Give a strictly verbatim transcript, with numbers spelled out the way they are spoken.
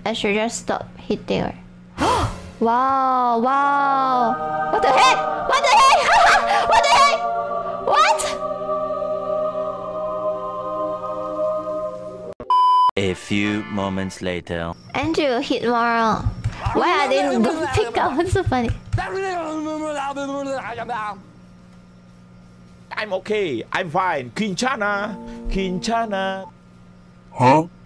I should just stop hit there. Wow, wow. What the heck? What the heck? What the heck? What? A few moments later. Andrew hit more. Why I didn't go pick up? It's so funny. I'm okay. I'm fine. Kinshana. Kinshana. Huh?